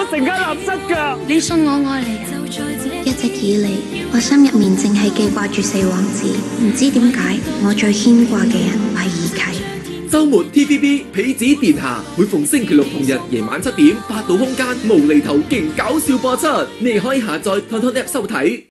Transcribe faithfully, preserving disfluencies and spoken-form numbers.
成家立室㗎。 你信我愛你啊！一直以嚟，我心入面淨係記掛住四王子，唔知點解我最牽掛嘅人係二啟。 周末 T V B 痞子殿下，每逢星期六同日夜晚七點，八度空間無厘頭勁搞笑播出，你可以下載 T V B App 收睇。